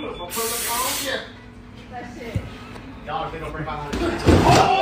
We'll put it on you. That's it. Y'all, if they don't bring 500.